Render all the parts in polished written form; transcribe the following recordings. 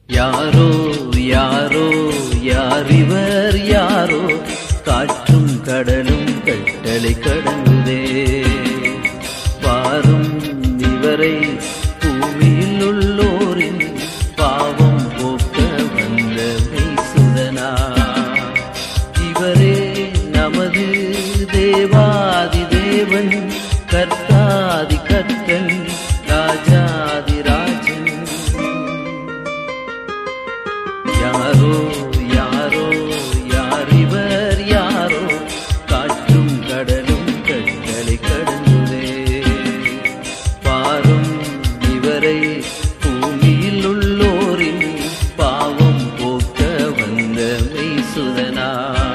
யாரோ யாரோ யாரிவர் யாரோ காற்றும் கடலும் கட்டளை கடங்குதே பாரும் இவரை பூமியில் உள்ளோரின் பாவம் போக்க வந்த மெய்சுதனா இவரே நமது தேவாதி தேவன் கர்த்தாதி கர்த்தன் ராஜாதி ராஜன் யாரோ யாரோ யாரிவர் யாரோ காற்றும் கடலும் கட்டளை கடந்துதே பாரும் இவரை பூமியில் உள்ளோரின் பாவம் போக்க வந்த மெய்சுதனா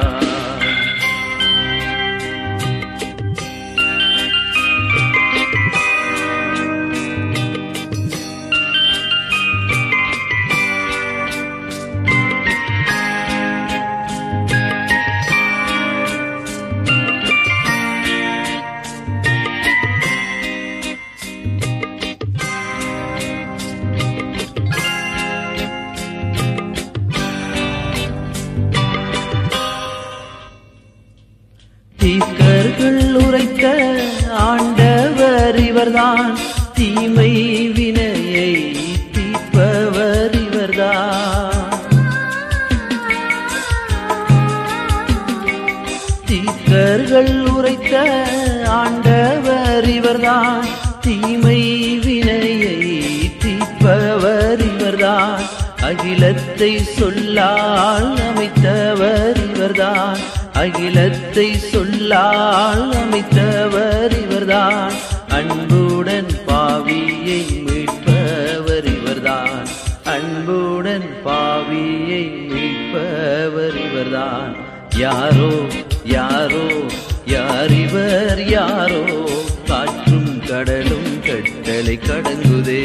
தீர்க்கர்கள் உரைத்த ஆண்டவர் இவர்தான் தீமை வினையை தீர்ப்பவர் இவர்தான் தீர்க்கர்கள் உரைத்த ஆண்டவர் இவர்தான் தீமை வினையை தீர்ப்பவர் இவர்தான் அகிலத்தை சொல்லால் அமைத்தவர் இவர்தான் அகிலத்தை சொல்லால் அமைத்தவர் இவர்தான் அன்புடன் பாவியை மீட்பவர் இவர்தான் அன்புடன் பாவியை மீட்பவர் இவர்தான் யாரோ யாரோ யாரிவர் யாரோ காற்றும் கடலும் கட்டளை கடங்குதே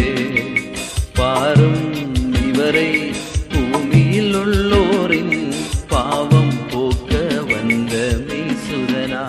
பாரும் இவரை பூமியில் உள்ளோரின் பாவம் போக்க வந்த மெய்சுதனா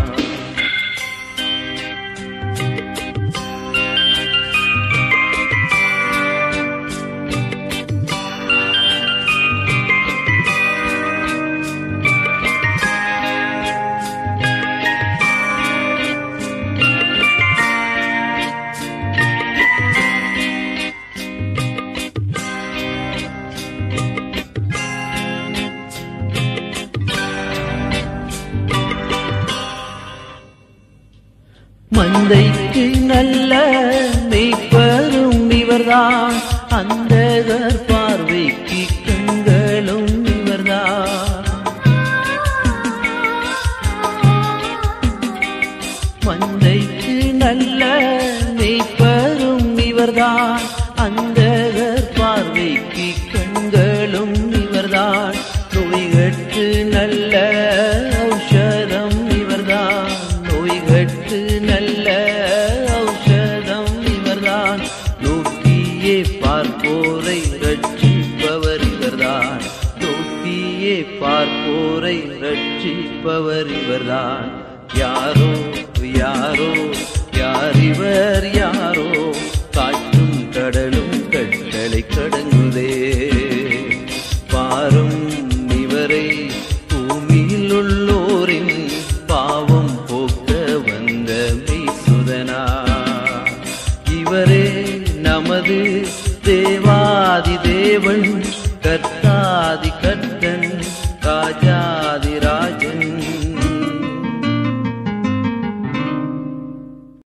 மந்தைக்கு நல்ல மேய்ப்பரும் இவர்தான் அந்தகர் பார்வைக்கு கண்களும் இவர்தான் மந்தைக்கு நல்ல மேய்ப்பரும் இவர்தான் அந்தகர் பார்வைக்கு கண்களும் இவர்தான் நோய்கட்டு நல்ல ஔஷதம் இவர்தான் நோய்கட்டு நல்ல ஔஷதம் இவர்தான் நோக்கியே பார்ப்போரை ரட்சிப்பவர் இவர்தான் நோக்கியே பார்ப்போரை ரட்சிப்பவர் இவர்தான் யாரோ யாரோ யாரிவர் யாரோ காற்றும் கடலும் கட்டளை கடங்குதே பாரும் இவரை பூமியில் உள்ளோரின் பாவம் போக்க வந்த மெய்சுதனா இவரே நமது தேவாதி தேவன் கர்த்த